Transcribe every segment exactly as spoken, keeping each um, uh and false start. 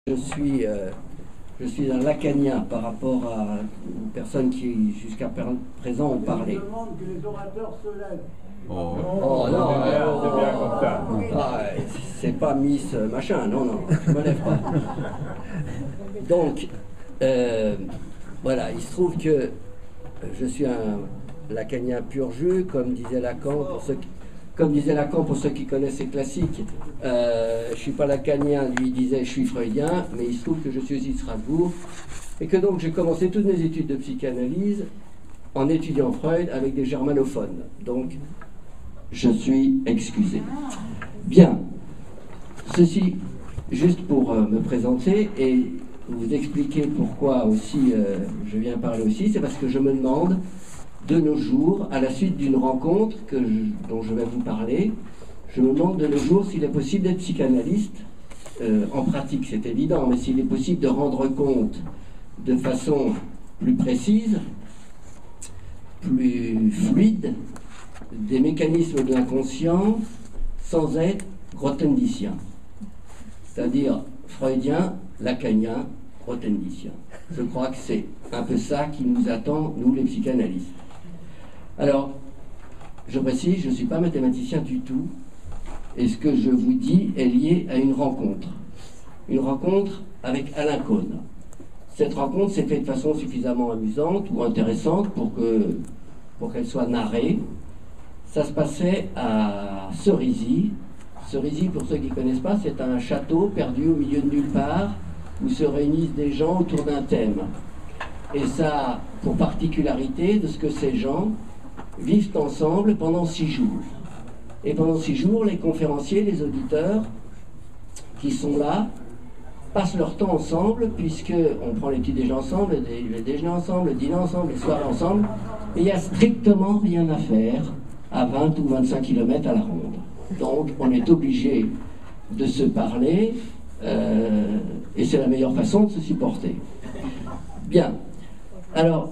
Je suis, euh, je suis un lacanien par rapport à une personne qui, jusqu'à présent, ont parlé. Je demande que les orateurs se lèvent. Oh, Oh non, c'est bien, non, c'est bien comme ça. Ah, c'est pas Miss machin, non, non, je me lève pas. Donc, euh, voilà, il se trouve que je suis un lacanien pur jus, comme disait Lacan, pour ceux qui... Comme disait Lacan, pour ceux qui connaissent ces classiques, euh, je ne suis pas lacanien, lui disait je suis freudien, mais il se trouve que je suis aussi de Strasbourg, et que donc j'ai commencé toutes mes études de psychanalyse en étudiant Freud avec des germanophones. Donc, je suis excusé. Bien, ceci, juste pour euh, me présenter et vous expliquer pourquoi aussi euh, je viens parler aussi, c'est parce que je me demande, de nos jours, à la suite d'une rencontre que je, dont je vais vous parler, je me demande de nos jours s'il est possible d'être psychanalyste. Euh, en pratique, c'est évident, mais s'il est possible de rendre compte de façon plus précise, plus fluide, des mécanismes de l'inconscient sans être grothendicien. C'est-à-dire freudien, lacanien, grothendicien. Je crois que c'est un peu ça qui nous attend, nous les psychanalystes. Alors, je précise, je ne suis pas mathématicien du tout, et ce que je vous dis est lié à une rencontre. Une rencontre avec Alain Cohn. Cette rencontre s'est faite de façon suffisamment amusante ou intéressante pour que, pour qu'elle soit narrée. Ça se passait à Cerisy. Cerisy, pour ceux qui ne connaissent pas, c'est un château perdu au milieu de nulle part, où se réunissent des gens autour d'un thème. Et ça a pour particularité de ce que ces gens vivent ensemble pendant six jours. Et pendant six jours, les conférenciers, les auditeurs qui sont là passent leur temps ensemble, puisqu'on prend les petits déjeuners ensemble, le déjeuner ensemble, le dîner ensemble, les soirées ensemble, et il n'y a strictement rien à faire à vingt ou vingt-cinq kilomètres à la ronde. Donc on est obligé de se parler, euh, et c'est la meilleure façon de se supporter. Bien. Alors,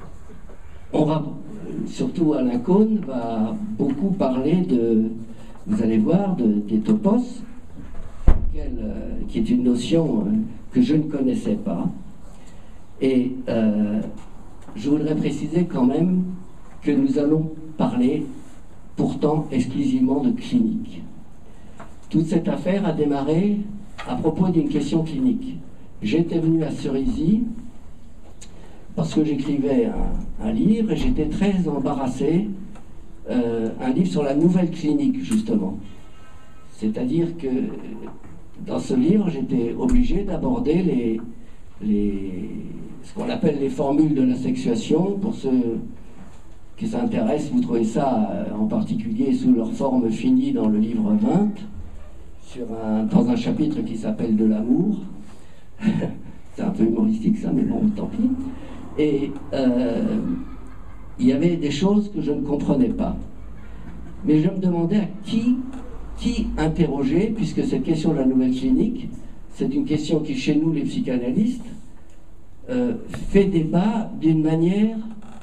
on va, surtout Alain Cohn va beaucoup parler de, vous allez voir, de, des topos, quelle, euh, qui est une notion euh, que je ne connaissais pas. Et euh, je voudrais préciser quand même que nous allons parler pourtant exclusivement de clinique. Toute cette affaire a démarré à propos d'une question clinique. J'étais venu à Cerisy parce que j'écrivais un, un livre et j'étais très embarrassé, euh, un livre sur la nouvelle clinique justement. C'est-à-dire que dans ce livre, j'étais obligé d'aborder les, les, ce qu'on appelle les formules de la sexuation. Pour ceux qui s'intéressent, vous trouvez ça euh, en particulier sous leur forme finie dans le livre vingt, sur un, dans un chapitre qui s'appelle de l'amour. C'est un peu humoristique ça, mais bon, tant pis. Et euh, il y avait des choses que je ne comprenais pas. Mais je me demandais à qui, qui interroger, puisque cette question de la nouvelle clinique, c'est une question qui, chez nous, les psychanalystes, euh, fait débat d'une manière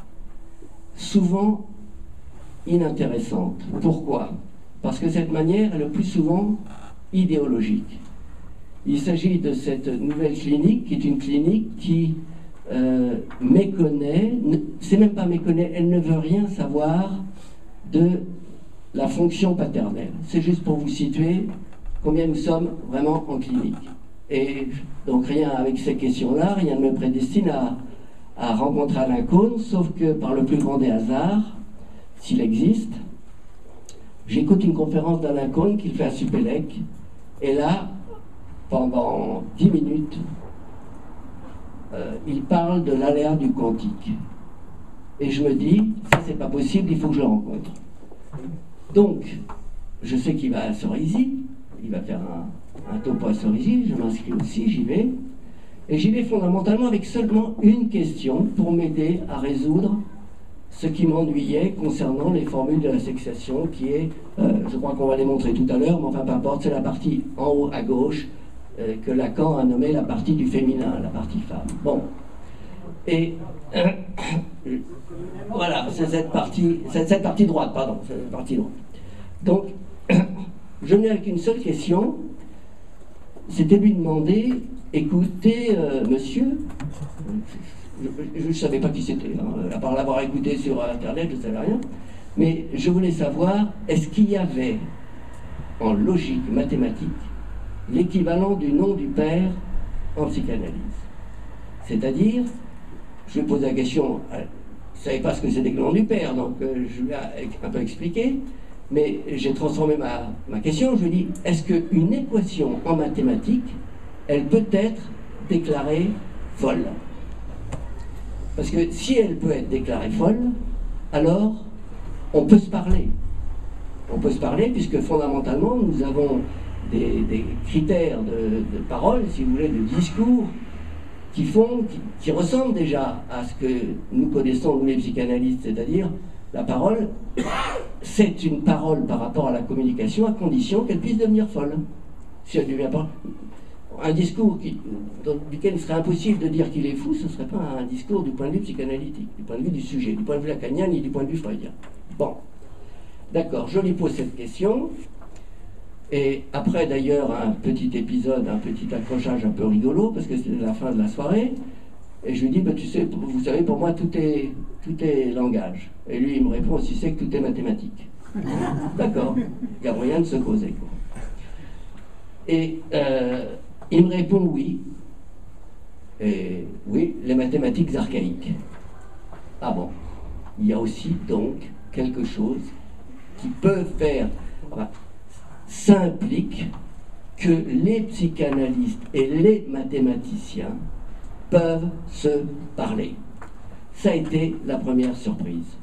souvent inintéressante. Pourquoi? Parce que cette manière est le plus souvent idéologique. Il s'agit de cette nouvelle clinique, qui est une clinique qui euh, méconnaît, c'est même pas méconnaît, elle ne veut rien savoir de la fonction paternelle. C'est juste pour vous situer combien nous sommes vraiment en clinique. Et donc rien avec ces questions-là, rien ne me prédestine à, à rencontrer Alain Cohn, sauf que par le plus grand des hasards, s'il existe, j'écoute une conférence d'Alain Cohn qu'il fait à Supélec, et là, pendant dix minutes, euh, il parle de l'aléa du quantique. Et je me dis, ça c'est pas possible, il faut que je le rencontre. Donc, je sais qu'il va à Cerisy, il va faire un, un topo à Cerisy, je m'inscris aussi, j'y vais. Et j'y vais fondamentalement avec seulement une question pour m'aider à résoudre ce qui m'ennuyait concernant les formules de la sexuation, qui est, euh, je crois qu'on va les montrer tout à l'heure, mais enfin peu importe, c'est la partie en haut à gauche, euh, que Lacan a nommé la partie du féminin, la partie femme. Bon. Et euh, voilà, c'est cette partie, c'est cette partie droite, pardon, c'est cette partie droite. Donc, je venais avec une seule question, c'était lui demander écoutez, euh, monsieur, je ne savais pas qui c'était, hein, à part l'avoir écouté sur Internet, je ne savais rien, mais je voulais savoir, est-ce qu'il y avait, en logique mathématique, l'équivalent du nom du père en psychanalyse? C'est-à-dire, je lui pose la question, je ne savais pas ce que c'était que le nom du père, donc euh, je lui ai un peu expliqué, mais j'ai transformé ma, ma question, je lui ai dit, est-ce qu'une équation en mathématiques, elle peut être déclarée folle? Parce que si elle peut être déclarée folle, alors on peut se parler. On peut se parler puisque fondamentalement nous avons des, des critères de, de parole, si vous voulez, de discours qui font, qui, qui ressemblent déjà à ce que nous connaissons, nous les psychanalystes, c'est-à-dire la parole, c'est une parole par rapport à la communication à condition qu'elle puisse devenir folle. Si elle devient pas un discours qui, dans lequel il serait impossible de dire qu'il est fou, ce ne serait pas un discours du point de vue psychanalytique, du point de vue du sujet, du point de vue lacanien, ni du point de vue freudien. Bon, d'accord, je lui pose cette question, et après d'ailleurs un petit épisode, un petit accrochage un peu rigolo, parce que c'était la fin de la soirée, et je lui dis, bah, tu sais, vous savez, pour moi tout est, tout est langage. Et lui il me répond, si c'est que tout est mathématique. D'accord, il n'y a rien de se causer, quoi. Et euh, il me répond oui. Et oui, les mathématiques archaïques. Ah bon, il y a aussi donc quelque chose qui peut faire. Enfin, ça implique que les psychanalystes et les mathématiciens peuvent se parler. Ça a été la première surprise.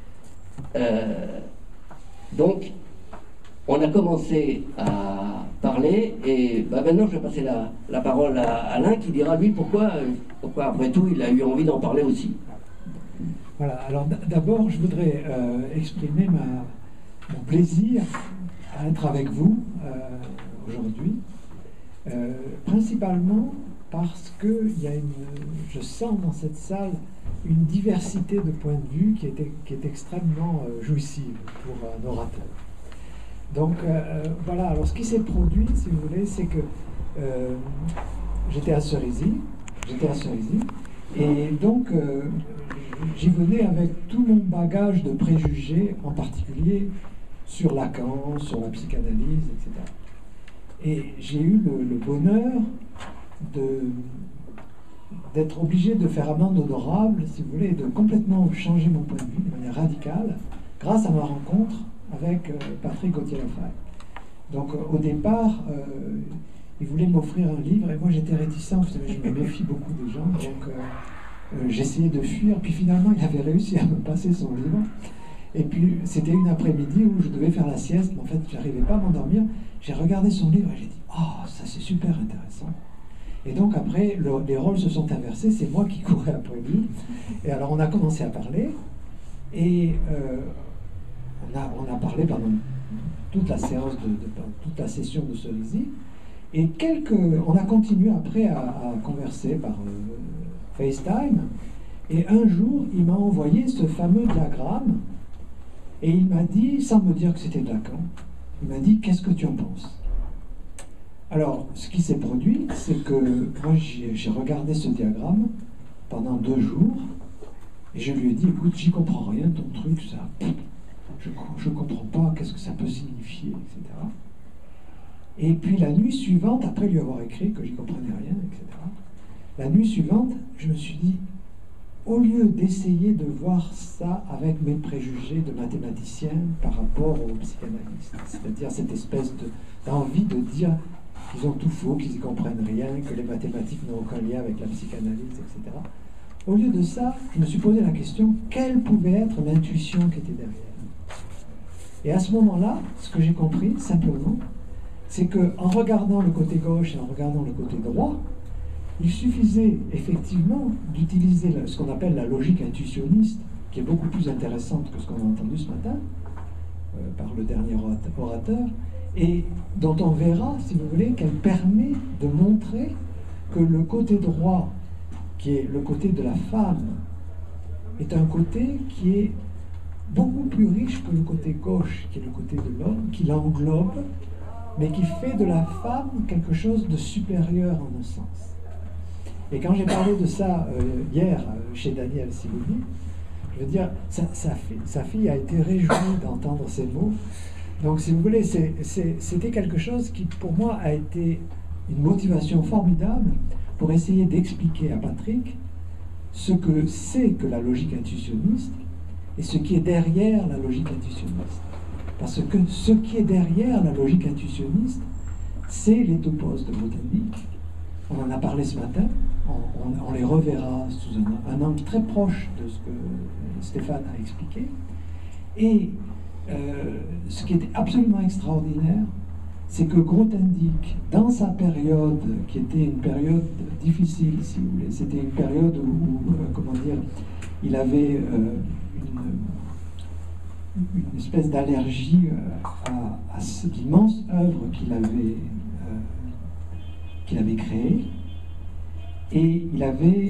Euh, donc, on a commencé à parler et bah maintenant je vais passer la, la parole à Alain qui dira lui pourquoi, pourquoi après tout il a eu envie d'en parler aussi. Voilà, alors d'abord je voudrais euh, exprimer ma, mon plaisir à être avec vous euh, aujourd'hui, euh, principalement parce que il y a une, je sens dans cette salle une diversité de points de vue qui est, qui est extrêmement euh, jouissive pour un orateur. Donc euh, voilà, alors ce qui s'est produit, si vous voulez, c'est que euh, j'étais à Cerisy, j'étais à Cerisy, et donc euh, j'y venais avec tout mon bagage de préjugés, en particulier sur Lacan, sur la psychanalyse, et cetera. Et j'ai eu le, le bonheur de, d'être obligé de faire amende honorable, si vous voulez, et de complètement changer mon point de vue de manière radicale, grâce à ma rencontre avec euh, Patrick Gauthier-Lafaille. Donc euh, au départ, euh, il voulait m'offrir un livre et moi j'étais réticent, vous savez, je me méfie beaucoup des gens, donc euh, euh, j'essayais de fuir, puis finalement il avait réussi à me passer son livre. Et puis c'était une après-midi où je devais faire la sieste, mais en fait j'arrivais pas à m'endormir. J'ai regardé son livre et j'ai dit « Oh, ça c'est super intéressant !» Et donc après, le, les rôles se sont inversés, c'est moi qui courais après lui. Et alors on a commencé à parler, et euh, On a, on a parlé pendant toute la séance, de, de, toute la session de Cerisy, et quelques, on a continué après à, à converser par euh, FaceTime, et un jour, il m'a envoyé ce fameux diagramme, et il m'a dit, sans me dire que c'était de Lacan, il m'a dit, qu'est-ce que tu en penses? Alors, ce qui s'est produit, c'est que moi, j'ai, j'ai regardé ce diagramme pendant deux jours, et je lui ai dit, écoute, j'y comprends rien, ton truc, ça... je ne comprends pas, qu'est-ce que ça peut signifier, et cetera. Et puis la nuit suivante, après lui avoir écrit que j'y comprenais rien, et cetera, la nuit suivante, je me suis dit, au lieu d'essayer de voir ça avec mes préjugés de mathématicien par rapport aux psychanalystes, c'est-à-dire cette espèce de, d'envie de dire qu'ils ont tout faux, qu'ils n'y comprennent rien, que les mathématiques n'ont aucun lien avec la psychanalyse, et cetera. Au lieu de ça, je me suis posé la question, quelle pouvait être l'intuition qui était derrière? Et à ce moment-là, ce que j'ai compris, simplement, c'est qu'en regardant le côté gauche et en regardant le côté droit, il suffisait effectivement d'utiliser ce qu'on appelle la logique intuitionniste, qui est beaucoup plus intéressante que ce qu'on a entendu ce matin, euh, par le dernier orateur, et dont on verra, si vous voulez, qu'elle permet de montrer que le côté droit, qui est le côté de la femme, est un côté qui est beaucoup plus riche que le côté gauche, qui est le côté de l'homme, qui l'englobe, mais qui fait de la femme quelque chose de supérieur en un sens. Et quand j'ai parlé de ça euh, hier euh, chez Daniel Simoni, je veux dire, sa, sa, fille, sa fille a été réjouie d'entendre ces mots. Donc, si vous voulez, c'était quelque chose qui, pour moi, a été une motivation formidable pour essayer d'expliquer à Patrick ce que c'est que la logique intuitionniste et ce qui est derrière la logique intuitionniste. Parce que ce qui est derrière la logique intuitionniste, c'est les topos de Grothendieck. On en a parlé ce matin, on, on, on les reverra sous un, un angle très proche de ce que Stéphane a expliqué. Et euh, ce qui était absolument extraordinaire, c'est que Grothendieck, dans sa période, qui était une période difficile, si vous voulez, c'était une période où, où euh, comment dire, il avait euh, une, une espèce d'allergie euh, à, à cette immense œuvre qu'il avait, euh, qu'il avait créée, et il avait,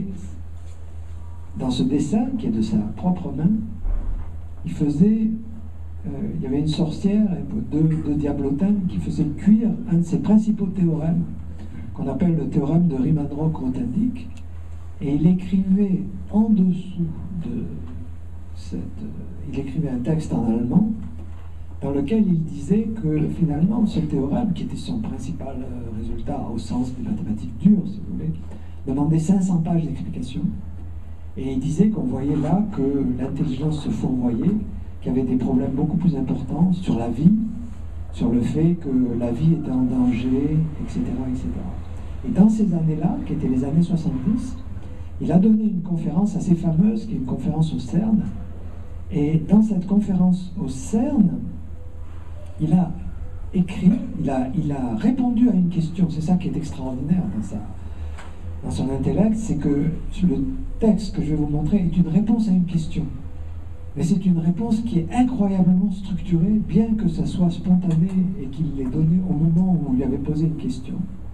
dans ce dessin, qui est de sa propre main, il faisait... Euh, il y avait une sorcière, deux, deux diablotins, qui faisaient cuire un de ses principaux théorèmes, qu'on appelle le théorème de Riemann-Roch-Grothendieck, et il écrivait en dessous de cette... Euh, il écrivait un texte en allemand, dans lequel il disait que finalement, ce théorème, qui était son principal euh, résultat au sens des mathématiques dures, si vous voulez, demandait cinq cents pages d'explication, et il disait qu'on voyait là que l'intelligence se fourvoyait, qu'il y avait des problèmes beaucoup plus importants sur la vie, sur le fait que la vie était en danger, et cetera, et cetera. Et dans ces années-là, qui étaient les années soixante-dix, il a donné une conférence assez fameuse, qui est une conférence au CERN. Et dans cette conférence au CERN, il a écrit, il a, il a répondu à une question. C'est ça qui est extraordinaire dans, sa, dans son intellect, c'est que le texte que je vais vous montrer est une réponse à une question. Mais c'est une réponse qui est incroyablement structurée, bien que ça soit spontané et qu'il l'ait donné au moment où il avait posé une question.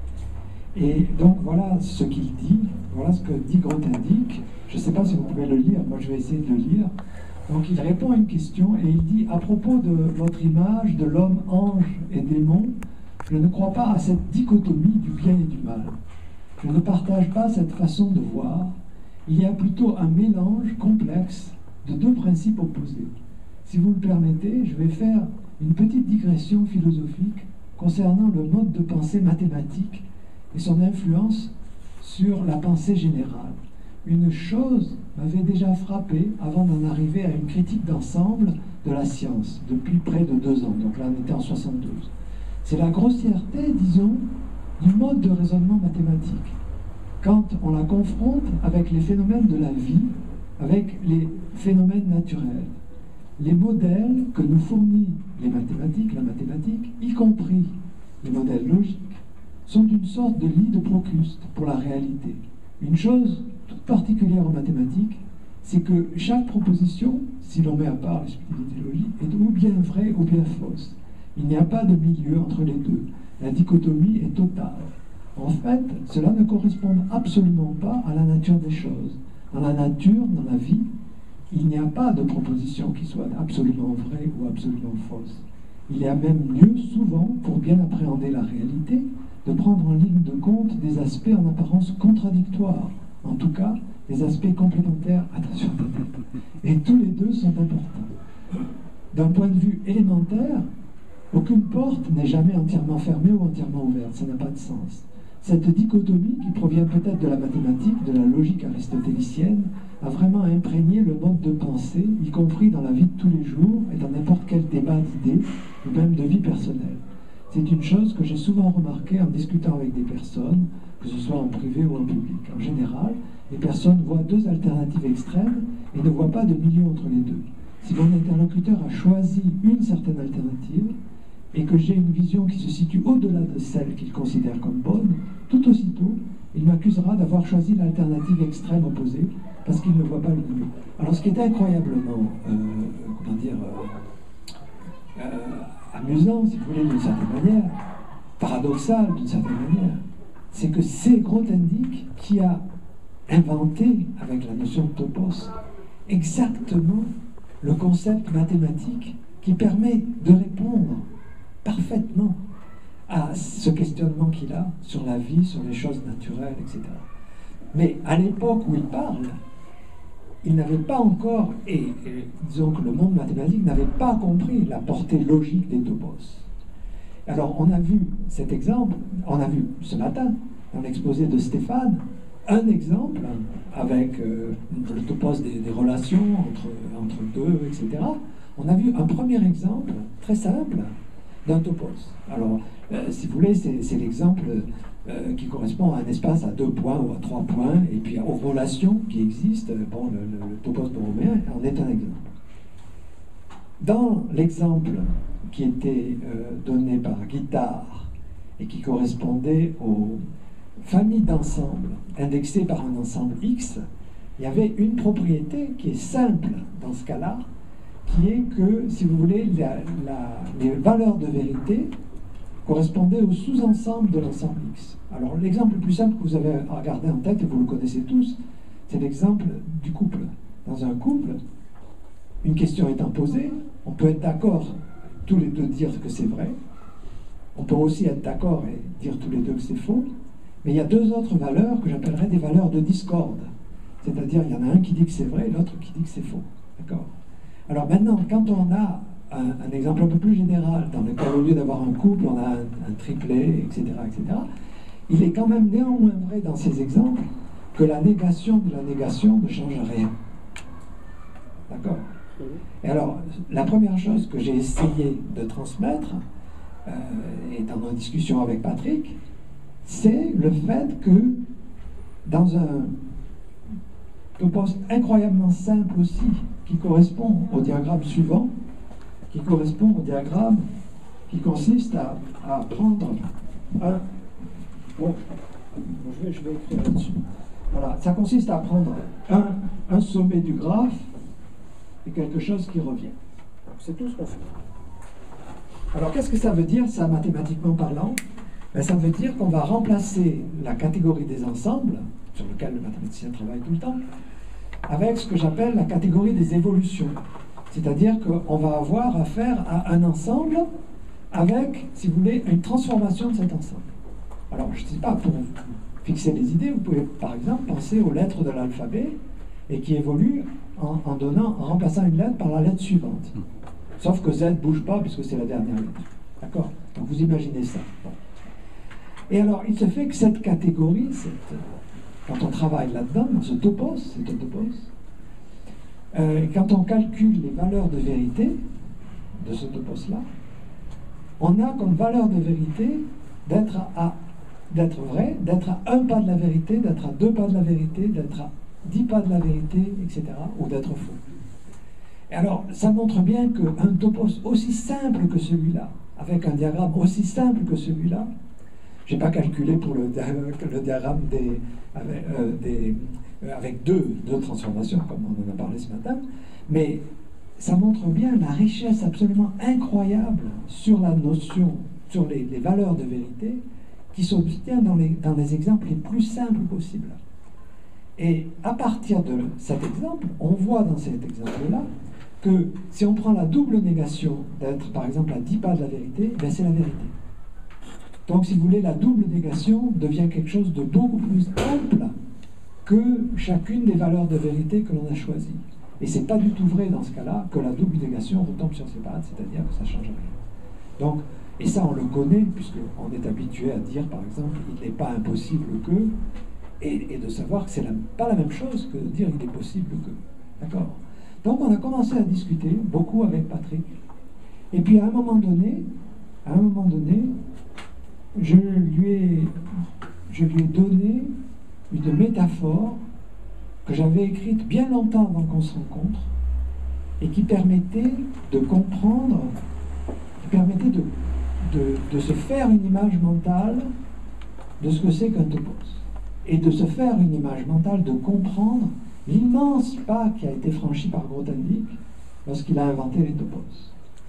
Et donc voilà ce qu'il dit, voilà ce que dit Grothendieck. Je ne sais pas si vous pouvez le lire, moi je vais essayer de le lire. Donc il répond à une question et il dit « À propos de votre image de l'homme ange et démon, je ne crois pas à cette dichotomie du bien et du mal. Je ne partage pas cette façon de voir. Il y a plutôt un mélange complexe de deux principes opposés. Si vous le permettez, je vais faire une petite digression philosophique concernant le mode de pensée mathématique et son influence sur la pensée générale. Une chose m'avait déjà frappé avant d'en arriver à une critique d'ensemble de la science, depuis près de deux ans, donc là on était en soixante-douze. C'est la grossièreté, disons, du mode de raisonnement mathématique. Quand on la confronte avec les phénomènes de la vie, avec les phénomènes naturels. Les modèles que nous fournit les mathématiques, la mathématique, y compris les modèles logiques, sont une sorte de lit de Procuste pour la réalité. Une chose toute particulière en mathématiques, c'est que chaque proposition, si l'on met à part les subtilités logiques, est ou bien vraie ou bien fausse. Il n'y a pas de milieu entre les deux. La dichotomie est totale. En fait, cela ne correspond absolument pas à la nature des choses. Dans la nature, dans la vie, il n'y a pas de proposition qui soit absolument vraie ou absolument fausse. Il y a même lieu, souvent, pour bien appréhender la réalité, de prendre en ligne de compte des aspects en apparence contradictoires, en tout cas des aspects complémentaires, attention, et tous les deux sont importants. D'un point de vue élémentaire, aucune porte n'est jamais entièrement fermée ou entièrement ouverte, ça n'a pas de sens. Cette dichotomie, qui provient peut-être de la mathématique, de la logique aristotélicienne, a vraiment imprégné le mode de pensée, y compris dans la vie de tous les jours et dans n'importe quel débat d'idées, ou même de vie personnelle. C'est une chose que j'ai souvent remarquée en discutant avec des personnes, que ce soit en privé ou en public. En général, les personnes voient deux alternatives extrêmes et ne voient pas de milieu entre les deux. Si mon interlocuteur a choisi une certaine alternative, et que j'ai une vision qui se situe au-delà de celle qu'il considère comme bonne, tout aussitôt, il m'accusera d'avoir choisi l'alternative extrême opposée, parce qu'il ne voit pas le milieu. Alors ce qui est incroyablement, euh, comment dire, euh, euh, amusant, si vous voulez, d'une certaine manière, paradoxal d'une certaine manière, c'est que c'est Grothendieck qui a inventé, avec la notion de topos, exactement le concept mathématique qui permet de répondre parfaitement à ce questionnement qu'il a sur la vie, sur les choses naturelles, et cetera. Mais à l'époque où il parle, il n'avait pas encore, et, et disons que le monde mathématique n'avait pas compris la portée logique des topos. Alors on a vu cet exemple, on a vu ce matin, dans l'exposé de Stéphane, un exemple avec euh, le topos des, des relations entre, entre deux, et cetera. On a vu un premier exemple très simple d'un topos. Alors, euh, si vous voulez, c'est l'exemple euh, qui correspond à un espace à deux points ou à trois points, et puis aux relations qui existent. Bon, le, le, le topos borroméen en est un exemple. Dans l'exemple qui était euh, donné par Guittard et qui correspondait aux familles d'ensembles indexées par un ensemble X, il y avait une propriété qui est simple dans ce cas-là, qui est que, si vous voulez, la, la, les valeurs de vérité correspondaient au sous-ensemble de l'ensemble X. Alors l'exemple le plus simple que vous avez à regarder en tête, et vous le connaissez tous, c'est l'exemple du couple. Dans un couple, une question étant posée, on peut être d'accord tous les deux dire que c'est vrai, on peut aussi être d'accord et dire tous les deux que c'est faux, mais il y a deux autres valeurs que j'appellerais des valeurs de discorde. C'est-à-dire, il y en a un qui dit que c'est vrai et l'autre qui dit que c'est faux. D'accord ? Alors maintenant, quand on a un, un exemple un peu plus général, dans lequel au lieu d'avoir un couple, on a un, un triplet, et cetera, et cetera, il est quand même néanmoins vrai dans ces exemples que la négation de la négation ne change rien. D'accord ? Et alors, la première chose que j'ai essayé de transmettre, euh, et dans nos discussions avec Patrick, c'est le fait que dans un topos incroyablement simple aussi, qui correspond au diagramme suivant, qui correspond au diagramme qui consiste à, à prendre un... Bon, je vais, je vais écrire là-dessus. Voilà, ça consiste à prendre un, un sommet du graphe et quelque chose qui revient. C'est tout ce qu'on fait. Alors, qu'est-ce que ça veut dire, ça, mathématiquement parlant? Ben, ça veut dire qu'on va remplacer la catégorie des ensembles, sur lequel le mathématicien travaille tout le temps, avec ce que j'appelle la catégorie des évolutions. C'est-à-dire qu'on va avoir affaire à un ensemble avec, si vous voulez, une transformation de cet ensemble. Alors, je ne sais pas, pour fixer les idées, vous pouvez par exemple penser aux lettres de l'alphabet et qui évoluent en, en, donnant, en remplaçant une lettre par la lettre suivante. Sauf que Z ne bouge pas puisque c'est la dernière lettre. D'accord? Donc vous imaginez ça. Bon. Et alors, il se fait que cette catégorie, cette, quand on travaille là-dedans, dans ce topos, c'est un topos, euh, quand on calcule les valeurs de vérité de ce topos-là, on a comme valeur de vérité d'être à, d'être vrai, d'être à un pas de la vérité, d'être à deux pas de la vérité, d'être à dix pas de la vérité, et cetera, ou d'être faux. Et alors, ça montre bien qu'un topos aussi simple que celui-là, avec un diagramme aussi simple que celui-là, je n'ai pas calculé pour le, le diagramme des, avec, euh, des, euh, avec deux, deux transformations, comme on en a parlé ce matin, mais ça montre bien la richesse absolument incroyable sur la notion, sur les, les valeurs de vérité, qui s'obtient dans les, dans les exemples les plus simples possibles. Et à partir de cet exemple, on voit dans cet exemple-là que si on prend la double négation d'être, par exemple, à dix pas de la vérité, ben c'est la vérité. Donc, si vous voulez, la double négation devient quelque chose de beaucoup plus ample que chacune des valeurs de vérité que l'on a choisies. Et c'est pas du tout vrai dans ce cas-là que la double négation retombe sur ses pattes, c'est-à-dire que ça ne change rien. Donc, et ça, on le connaît, puisqu'on est habitué à dire, par exemple, il n'est pas impossible que, et, et de savoir que c'est pas la même chose que de dire il est possible que. D'accord? Donc, on a commencé à discuter beaucoup avec Patrick. Et puis, à un moment donné, à un moment donné, je lui ai, je lui ai donné une métaphore que j'avais écrite bien longtemps avant qu'on se rencontre et qui permettait de comprendre, qui permettait de, de, de se faire une image mentale de ce que c'est qu'un topos et de se faire une image mentale, de comprendre l'immense pas qui a été franchi par Grothendieck lorsqu'il a inventé les topos.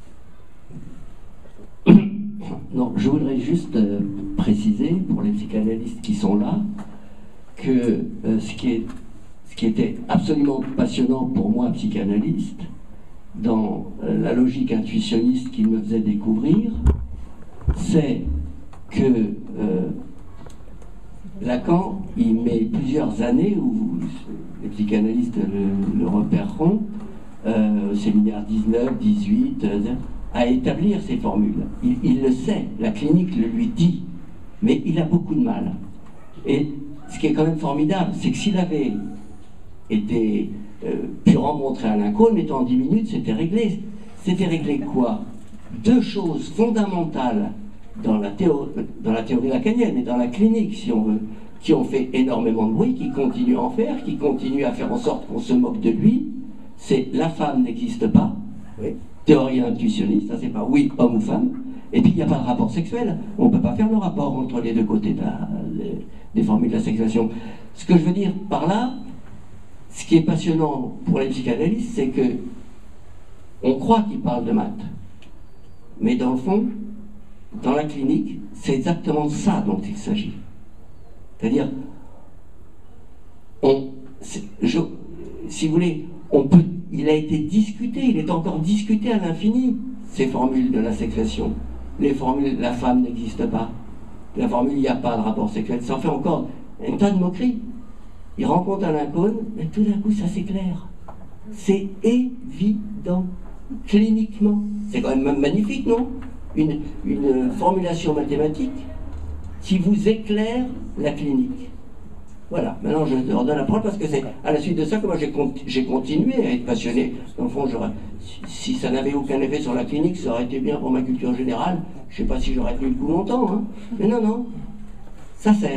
Non, je voudrais juste euh, préciser pour les psychanalystes qui sont là que euh, ce, qui est, ce qui était absolument passionnant pour moi, psychanalyste, dans euh, la logique intuitionniste qu'il me faisait découvrir, c'est que euh, Lacan, il met plusieurs années, où les psychanalystes le, le repéreront, euh, au séminaire dix-neuf, dix-huit, euh, à établir ces formules. Il, il le sait, la clinique le lui dit, mais il a beaucoup de mal. Et ce qui est quand même formidable, c'est que s'il avait été euh, pu rencontrer Alain Cohen, mettons en dix minutes, c'était réglé. C'était réglé quoi? Deux choses fondamentales dans la, théorie, dans la théorie lacanienne et dans la clinique, si on veut, qui ont fait énormément de bruit, qui continuent à en faire, qui continuent à faire en sorte qu'on se moque de lui. C'est la femme n'existe pas, oui. Théorie intuitionniste, ça c'est pas oui, homme ou femme, et puis il n'y a pas de rapport sexuel. On ne peut pas faire le rapport entre les deux côtés de la, les, des formules de la sexuation. Ce que je veux dire par là, ce qui est passionnant pour les psychanalystes, c'est que on croit qu'ils parlent de maths, mais dans le fond, dans la clinique, c'est exactement ça dont il s'agit. C'est-à-dire, on, je, si vous voulez, on peut, il a été discuté, il est encore discuté à l'infini, ces formules de la sexuation. Les formules, la femme n'existe pas. La formule, il n'y a pas de rapport sexuel. Ça en fait encore un tas de moqueries. Il rencontre Alain Cohen, mais tout d'un coup, ça s'éclaire. C'est évident, cliniquement. C'est quand même magnifique, non? Une, une formulation mathématique qui vous éclaire la clinique. Voilà, maintenant je leur donne la parole parce que c'est à la suite de ça que moi j'ai conti continué à être passionné. Dans le fond, si, si ça n'avait aucun effet sur la clinique, ça aurait été bien pour ma culture générale. Je ne sais pas si j'aurais tenu le coup longtemps, hein. Mais non, non, ça sert.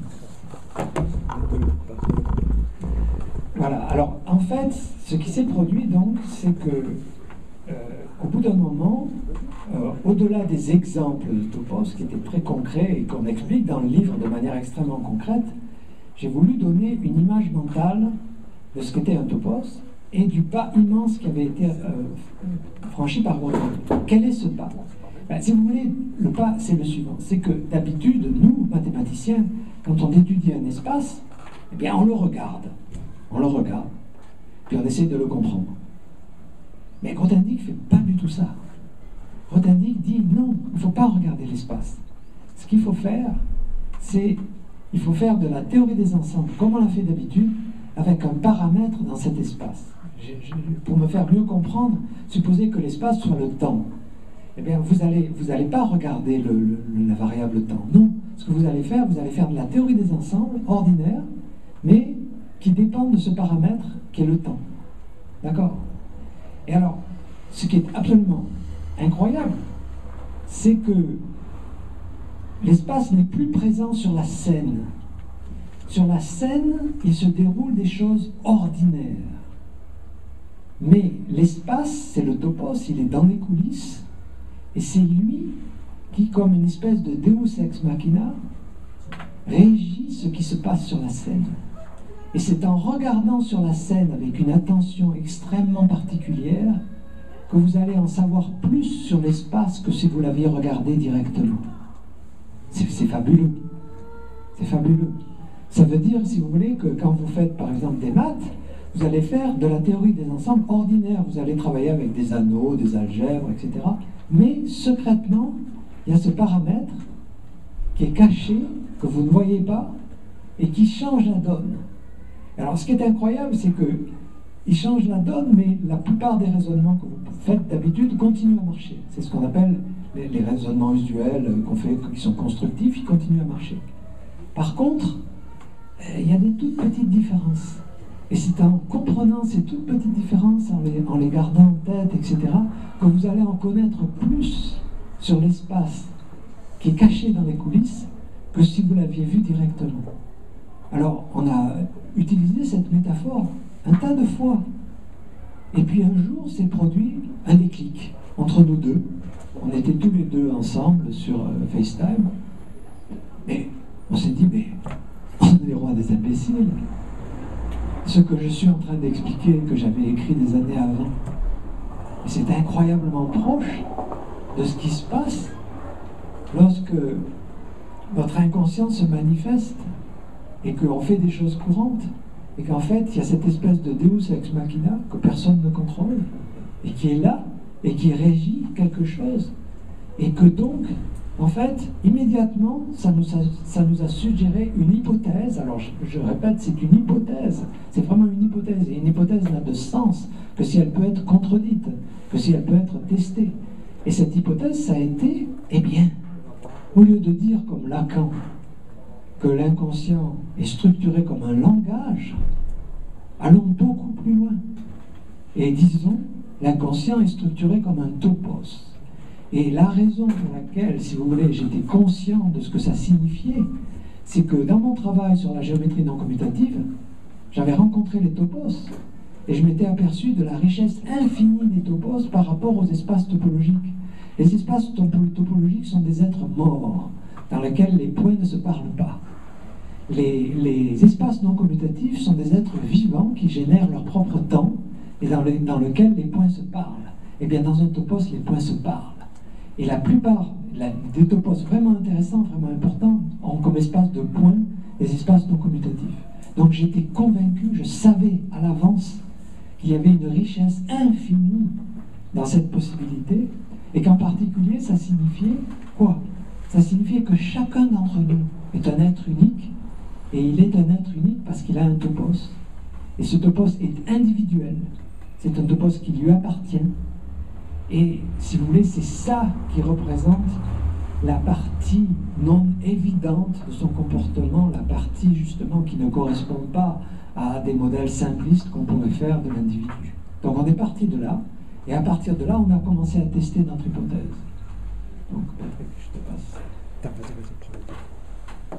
Voilà, alors en fait, ce qui s'est produit donc, c'est que euh, au bout d'un moment, euh, au-delà des exemples de topos qui étaient très concrets et qu'on explique dans le livre de manière extrêmement concrète, j'ai voulu donner une image mentale de ce qu'était un topos et du pas immense qui avait été euh, franchi par Grothendieck. Quel est ce pas? Ben, si vous voulez, le pas, c'est le suivant. C'est que d'habitude, nous, mathématiciens, quand on étudie un espace, eh bien, on le regarde. On le regarde. Puis on essaie de le comprendre. Mais Grothendieck ne fait pas du tout ça. Grothendieck dit non, il ne faut pas regarder l'espace. Ce qu'il faut faire, c'est il faut faire de la théorie des ensembles, comme on l'a fait d'habitude, avec un paramètre dans cet espace. Je, je, pour me faire mieux comprendre, supposez que l'espace soit le temps. Eh bien, vous n'allez vous allez pas regarder le, le, la variable temps. Non. Ce que vous allez faire, vous allez faire de la théorie des ensembles ordinaire, mais qui dépend de ce paramètre qui est le temps. D'accord? Et alors, ce qui est absolument incroyable, c'est que l'espace n'est plus présent sur la scène. Sur la scène, il se déroule des choses ordinaires. Mais l'espace, c'est le topos, il est dans les coulisses, et c'est lui qui, comme une espèce de Deus ex machina, régit ce qui se passe sur la scène. Et c'est en regardant sur la scène avec une attention extrêmement particulière que vous allez en savoir plus sur l'espace que si vous l'aviez regardé directement. C'est fabuleux. C'est fabuleux. Ça veut dire, si vous voulez, que quand vous faites par exemple des maths, vous allez faire de la théorie des ensembles ordinaires. Vous allez travailler avec des anneaux, des algèbres, et cetera. Mais secrètement, il y a ce paramètre qui est caché, que vous ne voyez pas, et qui change la donne. Alors ce qui est incroyable, c'est qu'il change la donne, mais la plupart des raisonnements que vous faites d'habitude continuent à marcher. C'est ce qu'on appelle les, les raisonnements usuels qu'on fait, qui sont constructifs, ils continuent à marcher. Par contre, il y a des toutes petites différences. Et c'est en comprenant ces toutes petites différences, en les, en les gardant en tête, et cetera, que vous allez en connaître plus sur l'espace qui est caché dans les coulisses que si vous l'aviez vu directement. Alors, on a utilisé cette métaphore un tas de fois. Et puis un jour, s'est produit un déclic entre nous deux. On était tous les deux ensemble sur euh, FaceTime. Et on s'est dit, mais on est les rois des imbéciles. Ce que je suis en train d'expliquer, que j'avais écrit des années avant. Et c'est incroyablement proche de ce qui se passe lorsque notre inconscient se manifeste et qu'on fait des choses courantes, et qu'en fait, il y a cette espèce de Deus ex machina que personne ne contrôle, et qui est là, et qui régit quelque chose, et que donc, En fait, immédiatement, ça nous a, ça nous a suggéré une hypothèse. Alors, je, je répète, c'est une hypothèse. C'est vraiment une hypothèse. Et une hypothèse n'a de sens que si elle peut être contredite, que si elle peut être testée. Et cette hypothèse, ça a été, eh bien, au lieu de dire comme Lacan que l'inconscient est structuré comme un langage, allons beaucoup plus loin. Et disons, l'inconscient est structuré comme un topos. Et la raison pour laquelle, si vous voulez, j'étais conscient de ce que ça signifiait, c'est que dans mon travail sur la géométrie non commutative, j'avais rencontré les topos et je m'étais aperçu de la richesse infinie des topos par rapport aux espaces topologiques. Les espaces topologiques sont des êtres morts, dans lesquels les points ne se parlent pas. Les, les espaces non commutatifs sont des êtres vivants qui génèrent leur propre temps et dans, les, dans lequel les points se parlent. Eh bien, dans un topos, les points se parlent. Et la plupart la, des topos vraiment intéressants, vraiment importants, ont comme espace de points des espaces non commutatifs. Donc j'étais convaincu, je savais à l'avance qu'il y avait une richesse infinie dans cette possibilité, et qu'en particulier, ça signifiait quoi? Ça signifiait que chacun d'entre nous est un être unique, et il est un être unique parce qu'il a un topos. Et ce topos est individuel, c'est un topos qui lui appartient. Et si vous voulez, c'est ça qui représente la partie non évidente de son comportement, la partie justement qui ne correspond pas à des modèles simplistes qu'on pourrait faire de l'individu. Donc on est parti de là, et à partir de là, on a commencé à tester notre hypothèse. Donc Patrick, je te passe. T'as pas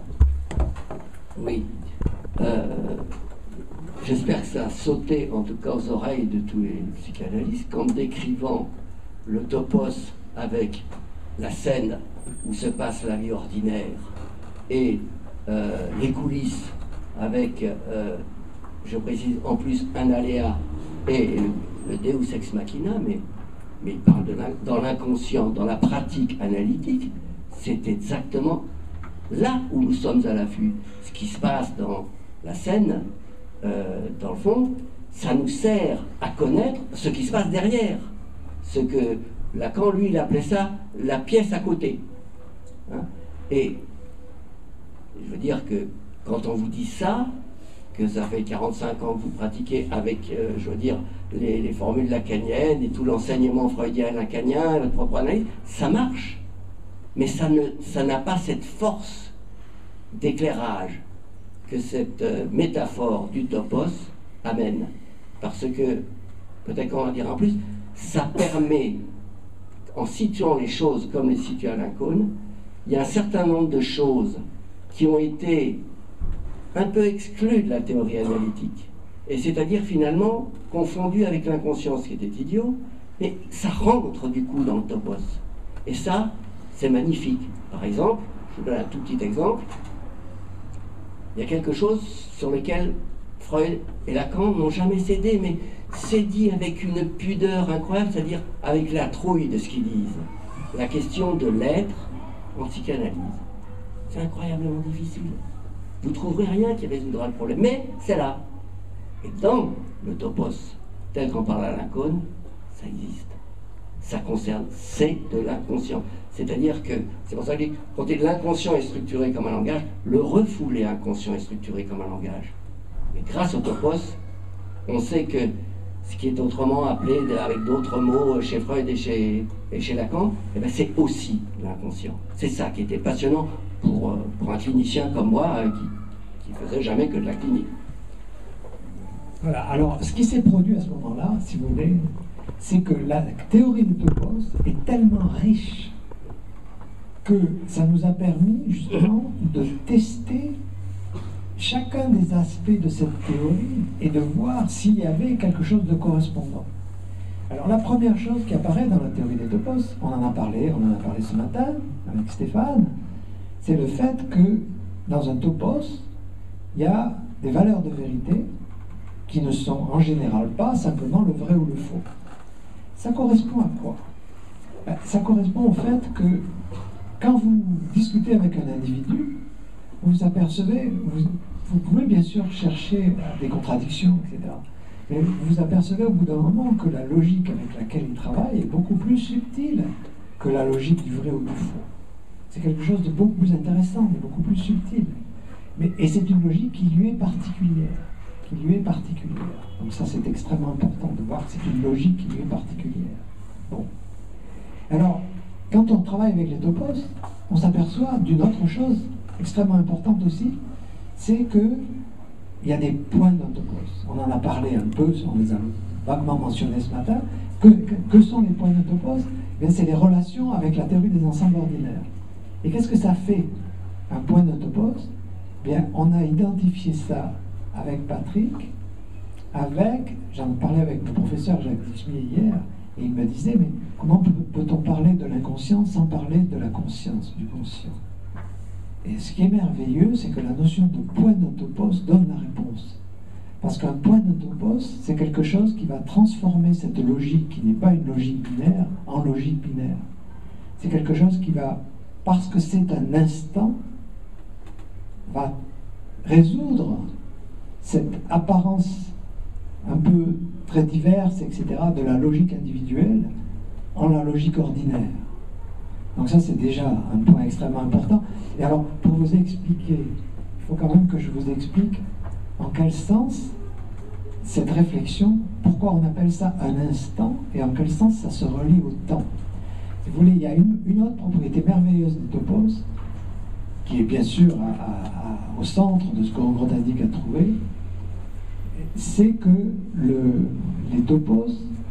de Oui. Euh, J'espère que ça a sauté, en tout cas aux oreilles de tous les psychanalystes, qu'en décrivant le topos avec la scène où se passe la vie ordinaire et euh, les coulisses avec, euh, je précise en plus, un aléa et le, le Deus ex machina, mais, mais il parle de dans l'inconscient, dans la pratique analytique, c'est exactement là où nous sommes à l'affût. Ce qui se passe dans la scène, euh, dans le fond, ça nous sert à connaître ce qui se passe derrière. Ce que Lacan, lui, il appelait ça la pièce à côté. Hein? Et je veux dire que quand on vous dit ça, que ça fait quarante-cinq ans que vous pratiquez avec, euh, je veux dire, les, les formules lacaniennes et tout l'enseignement freudien lacanien, la propre analyse, ça marche. Mais ça ne, ça n'a pas cette force d'éclairage que cette euh, métaphore du topos amène. Parce que, peut-être qu'on va dire en plus, ça permet, en situant les choses comme les situe Alain Cohn, il y a un certain nombre de choses qui ont été un peu exclues de la théorie analytique. Et c'est-à-dire finalement confondues avec l'inconscient, ce qui était idiot, mais ça rentre du coup dans le topos. Et ça, c'est magnifique. Par exemple, je vous donne un tout petit exemple, il y a quelque chose sur lequel Freud et Lacan n'ont jamais cédé, mais c'est dit avec une pudeur incroyable, c'est-à-dire avec la trouille de ce qu'ils disent. La question de l'être en psychanalyse. C'est incroyablement difficile. Vous ne trouverez rien qui résoudra le problème, mais c'est là. Et dans le topos, tel qu'en parle Alain Cohn, ça existe. Ça concerne, c'est de l'inconscient. C'est-à-dire que, c'est pour ça que quand l'inconscient est structuré comme un langage, le refoulé inconscient est structuré comme un langage. Et grâce au topos, on sait que ce qui est autrement appelé, avec d'autres mots, chez Freud et chez, et chez Lacan, eh ben c'est aussi l'inconscient. C'est ça qui était passionnant pour, pour un clinicien comme moi, qui ne faisait jamais que de la clinique. Voilà, alors ce qui s'est produit à ce moment-là, si vous voulez, c'est que la théorie du topos est tellement riche que ça nous a permis justement de tester chacun des aspects de cette théorie et de voir s'il y avait quelque chose de correspondant. Alors la première chose qui apparaît dans la théorie des topos, on en a parlé, on en a parlé ce matin avec Stéphane, c'est le fait que dans un topos, il y a des valeurs de vérité qui ne sont en général pas simplement le vrai ou le faux. Ça correspond à quoi? Ben, ça correspond au fait que quand vous discutez avec un individu, vous vous apercevez, vous, vous pouvez bien sûr chercher des contradictions, et cetera. Mais vous vous apercevez au bout d'un moment que la logique avec laquelle il travaille est beaucoup plus subtile que la logique du vrai ou du faux. C'est quelque chose de beaucoup plus intéressant, de beaucoup plus subtil. Mais, et c'est une logique qui lui est particulière. Qui lui est particulière. Donc ça, c'est extrêmement important de voir que c'est une logique qui lui est particulière. Bon. Alors, quand on travaille avec les topos, on s'aperçoit d'une autre chose extrêmement importante aussi, c'est que il y a des points d'un topos. On en a parlé un peu, on les a vaguement mentionnés ce matin. Que, que, que sont les points d'un topos? Bien, c'est les relations avec la théorie des ensembles ordinaires. Et qu'est-ce que ça fait, un point d'un topos? Bien, on a identifié ça avec Patrick, avec, j'en parlais avec mon professeur Jacques Dixmier hier, et il me disait, mais comment peut-on parler de l'inconscient sans parler de la conscience, du conscient? Et ce qui est merveilleux, c'est que la notion de point d'un topos donne la réponse. Parce qu'un point d'un topos, c'est quelque chose qui va transformer cette logique, qui n'est pas une logique binaire, en logique binaire. C'est quelque chose qui va, parce que c'est un instant, va résoudre cette apparence un peu très diverse, et cetera, de la logique individuelle en la logique ordinaire. Donc ça, c'est déjà un point extrêmement important. Et alors, pour vous expliquer, il faut quand même que je vous explique en quel sens cette réflexion, pourquoi on appelle ça un instant, et en quel sens ça se relie au temps. Si vous voulez, il y a une, une autre propriété merveilleuse des topos, qui est bien sûr à, à, à, au centre de ce que Grothendieck a trouvé, c'est que le, les topos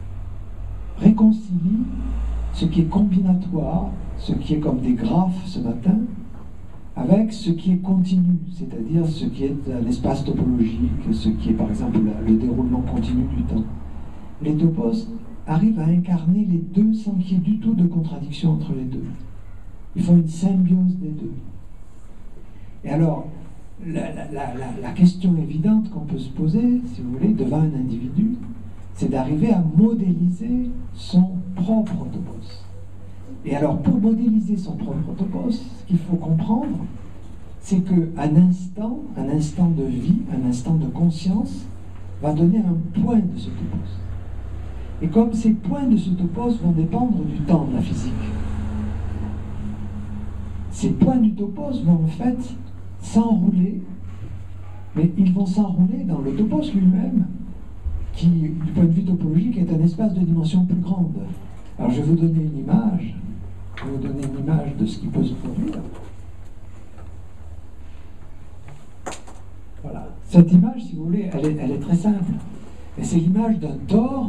réconcilient ce qui est combinatoire, ce qui est comme des graphes ce matin, avec ce qui est continu, c'est-à-dire ce qui est l'espace topologique, ce qui est par exemple le déroulement continu du temps. Les topos arrivent à incarner les deux sans qu'il y ait du tout de contradiction entre les deux. Ils font une symbiose des deux. Et alors, la, la, la, la question évidente qu'on peut se poser, si vous voulez, devant un individu, c'est d'arriver à modéliser son propre topos. Et alors, pour modéliser son propre topos, ce qu'il faut comprendre, c'est qu'un instant, un instant de vie, un instant de conscience, va donner un point de ce topos. Et comme ces points de ce topos vont dépendre du temps de la physique, ces points du topos vont en fait s'enrouler, mais ils vont s'enrouler dans le topos lui-même, qui, du point de vue topologique, est un espace de dimension plus grande. Alors je vais vous donner une image, je vais vous donner une image de ce qui peut se produire. Voilà. Cette image, si vous voulez, elle est, elle est très simple. Et c'est l'image d'un tore.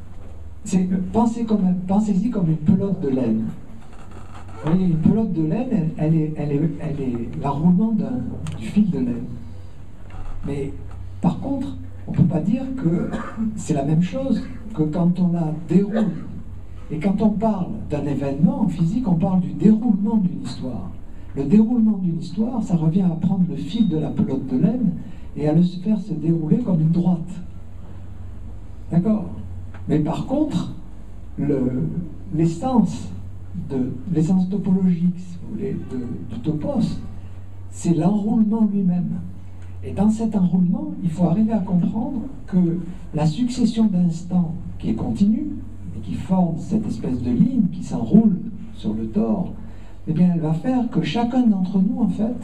Pensez comme, pensez-y comme une pelote de laine. Vous voyez, une pelote de laine, elle, elle est, elle est, elle est l'enroulement du fil de laine. Mais par contre, on ne peut pas dire que c'est la même chose que quand on la déroule. Et quand on parle d'un événement en physique, on parle du déroulement d'une histoire. Le déroulement d'une histoire, ça revient à prendre le fil de la pelote de laine et à le faire se dérouler comme une droite. D'accord? Mais par contre, le, l'essence de l'essence topologique, si vous voulez, de, du topos, c'est l'enroulement lui-même. Et dans cet enroulement, il faut arriver à comprendre que la succession d'instants qui est continue et qui forme cette espèce de ligne qui s'enroule sur le tore, eh bien, elle va faire que chacun d'entre nous, en fait,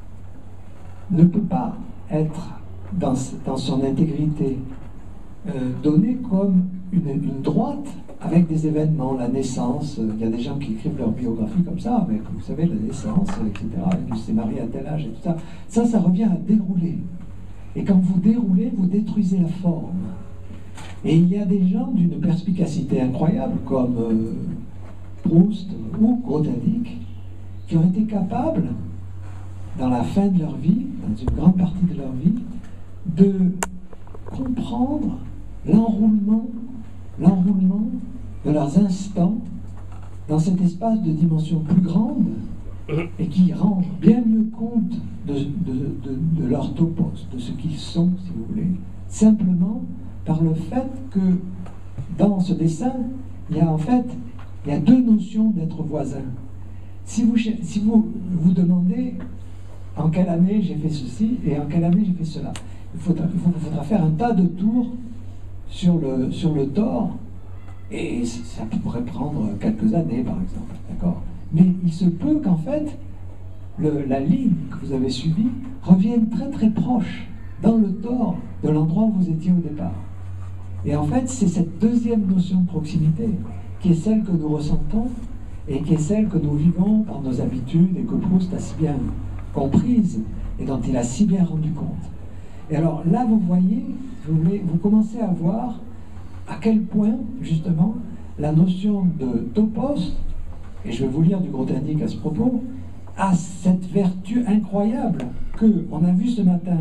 ne peut pas être dans, dans son intégrité euh, donné comme une, une droite avec des événements, la naissance. Il y a des gens qui écrivent leur biographie comme ça, avec, vous savez, la naissance, et cetera. Il s'est marié à tel âge et tout ça. Ça, ça revient à dérouler. Et quand vous déroulez, vous détruisez la forme. Et il y a des gens d'une perspicacité incroyable, comme euh, Proust ou Grothendieck, qui ont été capables, dans la fin de leur vie, dans une grande partie de leur vie, de comprendre l'enroulement, l'enroulement de leurs instants dans cet espace de dimension plus grande et qui rendent bien mieux compte de, de, de, de leur topos, de ce qu'ils sont, si vous voulez, simplement par le fait que dans ce dessin, il y a en fait il y a deux notions d'être voisin. Si vous, si vous vous demandez en quelle année j'ai fait ceci et en quelle année j'ai fait cela, il faudra, il faudra faire un tas de tours sur le, sur le tore, et ça pourrait prendre quelques années, par exemple, d'accord? Mais il se peut qu'en fait, le, la ligne que vous avez suivie revienne très très proche, dans le tort de l'endroit où vous étiez au départ. Et en fait, c'est cette deuxième notion de proximité qui est celle que nous ressentons et qui est celle que nous vivons par nos habitudes et que Proust a si bien comprise et dont il a si bien rendu compte. Et alors là, vous voyez, vous, voulez, vous commencez à voir à quel point, justement, la notion de topos, et je vais vous lire du Grothendieck à ce propos, a cette vertu incroyable que on a vu ce matin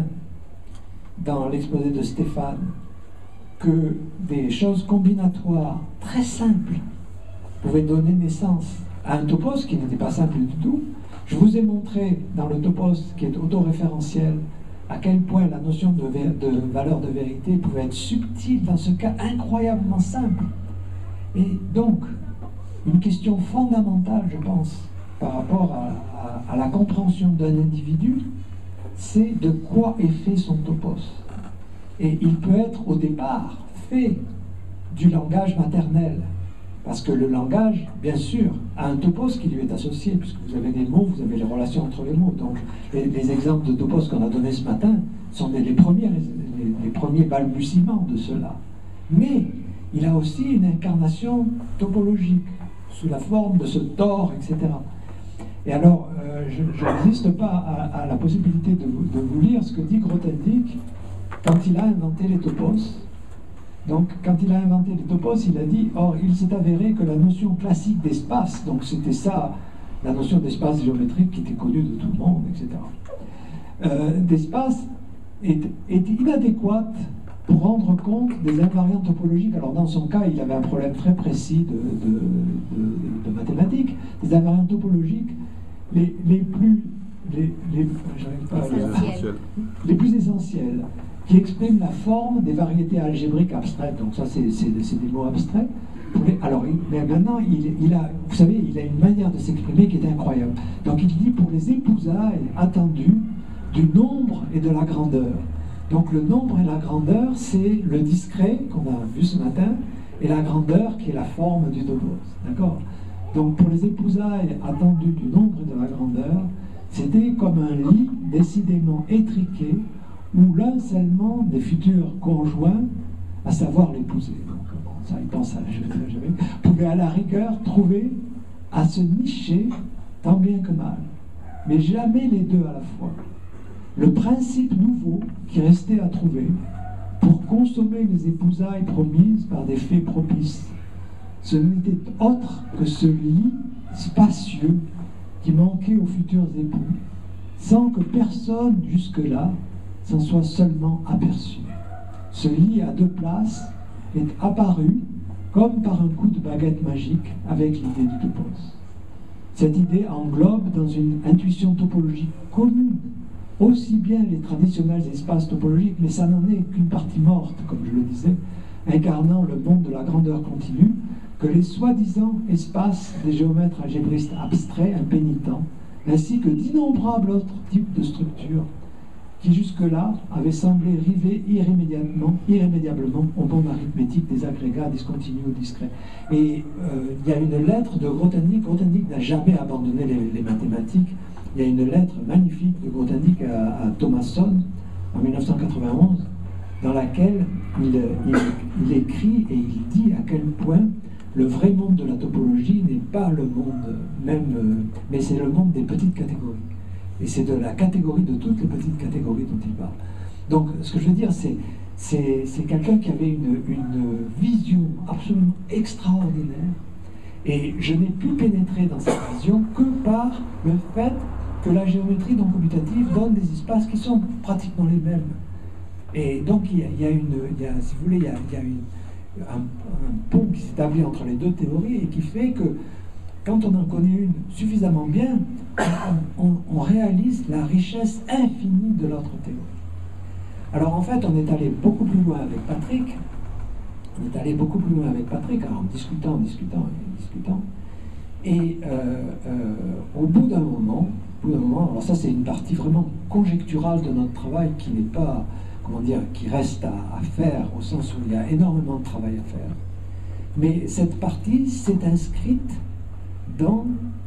dans l'exposé de Stéphane, que des choses combinatoires très simples pouvaient donner naissance à un topos qui n'était pas simple du tout. Je vous ai montré dans le topos qui est autoréférentiel à quel point la notion de, de valeur de vérité pouvait être subtile dans ce cas incroyablement simple. Et donc, une question fondamentale, je pense, par rapport à, à, à la compréhension d'un individu, c'est de quoi est fait son topos. Et il peut être au départ fait du langage maternel, parce que le langage, bien sûr, a un topos qui lui est associé, puisque vous avez des mots, vous avez les relations entre les mots. Donc les, les exemples de topos qu'on a donnés ce matin sont les, les, premiers, les, les premiers balbutiements de cela. Mais il a aussi une incarnation topologique, sous la forme de ce tort, et cetera. Et alors, euh, je ne résiste pas à, à la possibilité de vous, de vous lire ce que dit Grothendieck quand il a inventé les topos. Donc, quand il a inventé les topos, il a dit, or, il s'est avéré que la notion classique d'espace, donc c'était ça, la notion d'espace géométrique qui était connue de tout le monde, et cetera, euh, d'espace est, est inadéquate pour rendre compte des invariants topologiques. Alors, dans son cas, il avait un problème très précis de, de, de, de mathématiques, des invariants topologiques les, les plus... Les, les, pas, essentiels. les plus essentiels, qui expriment la forme des variétés algébriques abstraites. Donc ça, c'est des mots abstraits. Les, alors, il, mais maintenant, il, il a, vous savez, il a une manière de s'exprimer qui est incroyable. Donc il dit, pour les épousailles attendues du nombre et de la grandeur. Donc le nombre et la grandeur, c'est le discret qu'on a vu ce matin, et la grandeur qui est la forme du topos. D'accord? Donc pour les épousailles attendues du nombre et de la grandeur, c'était comme un lit décidément étriqué où l'un seulement des futurs conjoints, à savoir l'épousé, ça il pense à la jamais, pouvait à la rigueur trouver à se nicher tant bien que mal, mais jamais les deux à la fois. Le principe nouveau qui restait à trouver pour consommer les épousailles promises par des fées propices, ce n'était autre que ce lit spacieux qui manquait aux futurs époux, sans que personne jusque-là s'en soit seulement aperçu. Ce lit à deux places est apparu comme par un coup de baguette magique avec l'idée du topos. Cette idée englobe dans une intuition topologique commune aussi bien les traditionnels espaces topologiques, mais ça n'en est qu'une partie morte, comme je le disais, incarnant le monde de la grandeur continue, que les soi-disant espaces des géomètres algébristes abstraits, impénitents, ainsi que d'innombrables autres types de structures qui jusque-là avaient semblé river irrémédiablement, irrémédiablement au monde arithmétique des agrégats discontinus ou discrets. Et euh, il y a une lettre de Grothendieck. Grothendieck n'a jamais abandonné les, les mathématiques. Il y a une lettre magnifique de Grothendieck à, à Thomasson en mille neuf cent quatre-vingt-onze, dans laquelle il, il, il écrit et il dit à quel point le vrai monde de la topologie n'est pas le monde même, euh, mais c'est le monde des petites catégories. Et c'est de la catégorie de toutes les petites catégories dont il parle. Donc, ce que je veux dire, c'est c'est quelqu'un qui avait une, une vision absolument extraordinaire. Et je n'ai pu pénétrer dans cette vision que par le fait que la géométrie non commutative donne des espaces qui sont pratiquement les mêmes. Et donc, il y a, il y a une, il y a, si vous voulez, il y a, il y a une, un, un pont qui s'établit entre les deux théories et qui fait que quand on en connaît une suffisamment bien, on, on, on réalise la richesse infinie de l'autre théorie. Alors en fait, on est allé beaucoup plus loin avec Patrick. On est allé beaucoup plus loin avec Patrick, alors en discutant, en discutant, en discutant. Et euh, euh, au bout d'un moment, au bout d'un moment, alors ça c'est une partie vraiment conjecturale de notre travail qui n'est pas, comment dire, qui reste à, à faire au sens où il y a énormément de travail à faire. Mais cette partie s'est inscrite dans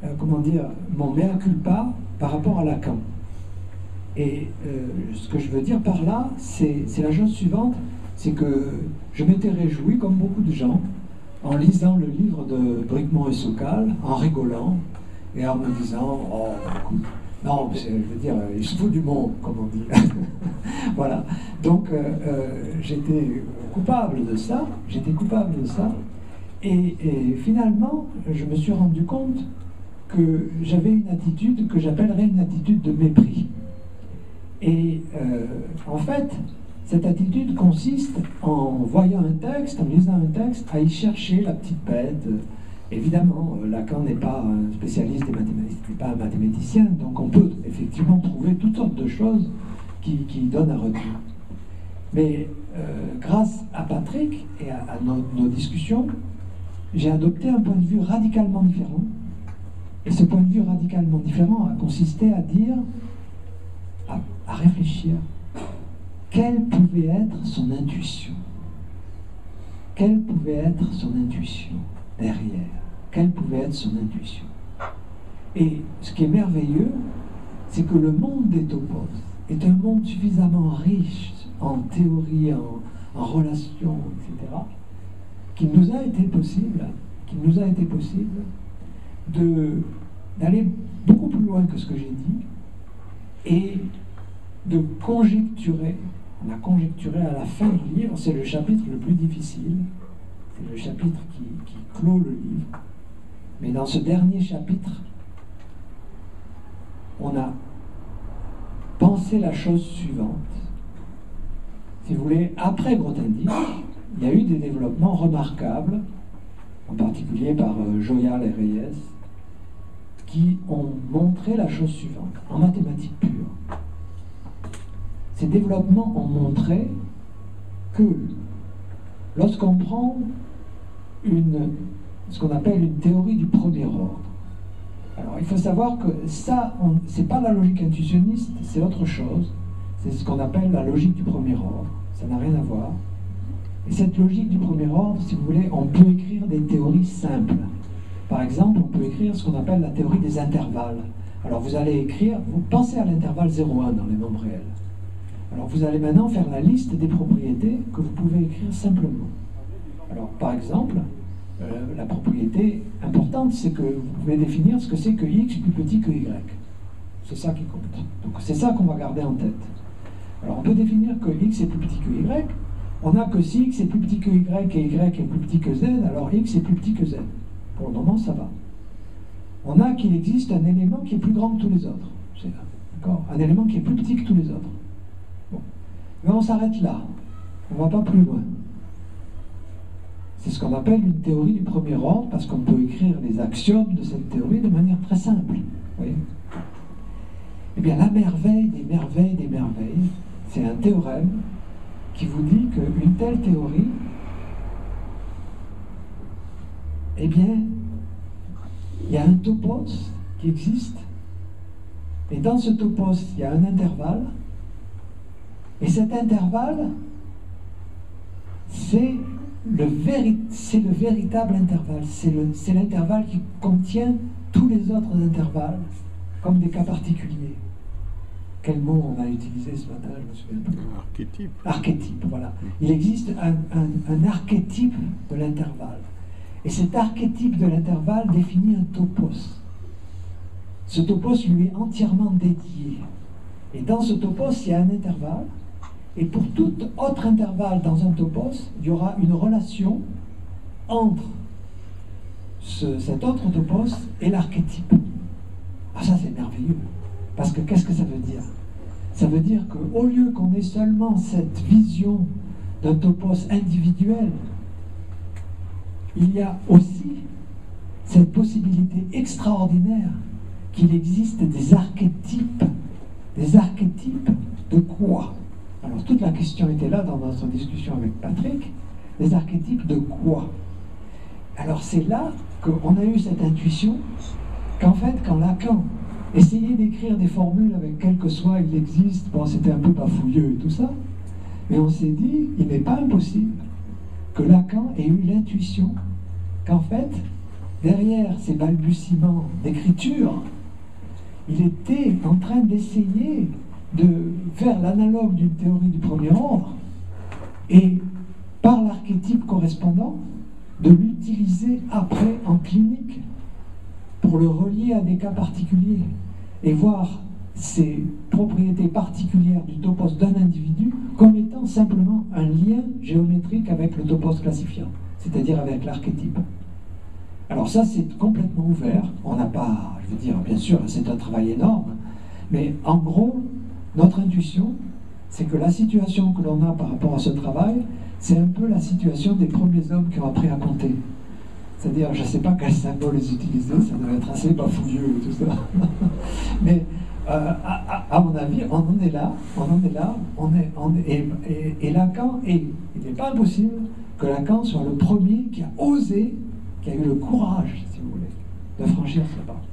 euh, comment dire, mon mea culpa par rapport à Lacan. Et euh, ce que je veux dire par là, c'est la chose suivante, c'est que je m'étais réjoui, comme beaucoup de gens, en lisant le livre de Bricmont et Sokal, en rigolant, et en me disant, oh, écoute, non, je veux dire, il se fout du monde, comme on dit. Voilà. Donc, euh, euh, j'étais coupable de ça, j'étais coupable de ça, et, et finalement, je me suis rendu compte que j'avais une attitude que j'appellerais une attitude de mépris. Et euh, en fait, cette attitude consiste, en voyant un texte, en lisant un texte, à y chercher la petite bête. Évidemment, Lacan n'est pas un spécialiste des mathématiques, n'est pas un mathématicien, donc on peut effectivement trouver toutes sortes de choses qui, qui donnent à redire. Mais euh, grâce à Patrick et à, à nos, nos discussions, j'ai adopté un point de vue radicalement différent. Et ce point de vue radicalement différent a consisté à dire, à, à réfléchir, quelle pouvait être son intuition? Quelle pouvait être son intuition derrière? Quelle pouvait être son intuition? Et ce qui est merveilleux, c'est que le monde des topos est un monde suffisamment riche en théorie, en, en relations, et cetera, qu'il nous a été possible, qu'il nous a été possible de d'aller beaucoup plus loin que ce que j'ai dit et de conjecturer. On a conjecturé à la fin du livre, c'est le chapitre le plus difficile, c'est le chapitre qui, qui clôt le livre. Mais dans ce dernier chapitre, on a pensé la chose suivante. Si vous voulez, après Grothendieck, il y a eu des développements remarquables, en particulier par euh, Joyal et Reyes, qui ont montré la chose suivante, en mathématiques pures. Ces développements ont montré que lorsqu'on prend une, ce qu'on appelle une théorie du premier ordre, alors il faut savoir que ça, c'est pas la logique intuitionniste, c'est autre chose, c'est ce qu'on appelle la logique du premier ordre, ça n'a rien à voir. Et cette logique du premier ordre, si vous voulez, on peut écrire des théories simples. Par exemple, on peut écrire ce qu'on appelle la théorie des intervalles. Alors vous allez écrire, vous pensez à l'intervalle zéro un dans les nombres réels. Alors vous allez maintenant faire la liste des propriétés que vous pouvez écrire simplement. Alors par exemple, euh, la propriété importante, c'est que vous pouvez définir ce que c'est que x plus petit que y. C'est ça qui compte. Donc c'est ça qu'on va garder en tête. Alors on peut définir que x est plus petit que y. On a que si x est plus petit que y et y est plus petit que z, alors x est plus petit que z. Pour le moment, ça va. On a qu'il existe un élément qui est plus grand que tous les autres. D'accord ? Un élément qui est plus petit que tous les autres. Bon. Mais on s'arrête là. On ne va pas plus loin. C'est ce qu'on appelle une théorie du premier ordre, parce qu'on peut écrire les axiomes de cette théorie de manière très simple. Vous voyez ? Eh bien, la merveille des merveilles des merveilles, c'est un théorème qui vous dit qu'une telle théorie, eh bien, il y a un topos qui existe, et dans ce topos, il y a un intervalle, et cet intervalle, c'est le, véri le véritable intervalle, c'est l'intervalle qui contient tous les autres intervalles, comme des cas particuliers. Quel mot on a utilisé ce matin, je me souviens plus. Archétype. Archétype, voilà. Il existe un, un, un archétype de l'intervalle. Et cet archétype de l'intervalle définit un topos. Ce topos lui est entièrement dédié. Et dans ce topos, il y a un intervalle. Et pour tout autre intervalle dans un topos, il y aura une relation entre ce, cet autre topos et l'archétype. Ah, ça c'est merveilleux. Parce que qu'est-ce que ça veut dire? Ça veut dire qu'au lieu qu'on ait seulement cette vision d'un topos individuel, il y a aussi cette possibilité extraordinaire qu'il existe des archétypes. Des archétypes de quoi? Alors toute la question était là dans notre discussion avec Patrick. Des archétypes de quoi? Alors c'est là qu'on a eu cette intuition qu'en fait, quand Lacan essayait d'écrire des formules avec quel que soit il existe, bon, c'était un peu bafouilleux et tout ça, mais on s'est dit, il n'est pas impossible que Lacan ait eu l'intuition qu'en fait, derrière ces balbutiements d'écriture, il était en train d'essayer de faire l'analogue d'une théorie du premier ordre et, par l'archétype correspondant, de l'utiliser après en clinique pour le relier à des cas particuliers et voir ces propriétés particulières du topos d'un individu comme étant simplement un lien géométrique avec le topos classifiant, c'est-à-dire avec l'archétype. Alors ça, c'est complètement ouvert. On n'a pas, je veux dire, bien sûr, c'est un travail énorme, mais en gros, notre intuition, c'est que la situation que l'on a par rapport à ce travail, c'est un peu la situation des premiers hommes qui ont appris à compter. C'est-à-dire, je ne sais pas quels symboles ils utilisaient, ça devait être assez bafouilleux et tout ça. Mais euh, à, à, à mon avis, on en est là, on en est là, on est, on est, et, et, et Lacan, et il n'est pas impossible que Lacan soit le premier qui a osé, qui a eu le courage, si vous voulez, de franchir ce pas.